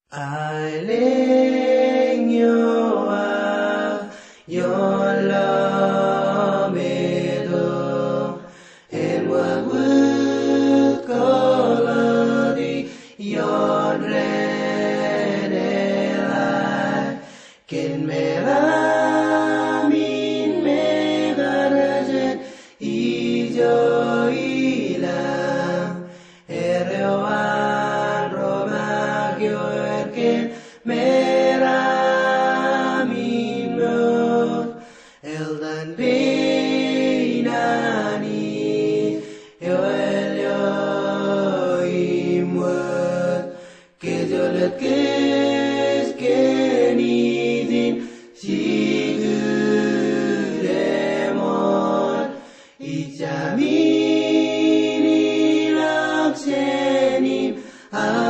Ailing Yoa, your love and what would call thee your dread ally can meramin megarajet ijo ilang erewan romagyo erken meramin mo eldan binani yoel yo imwat kejolet kes kenidin siguremon ichamini laksenim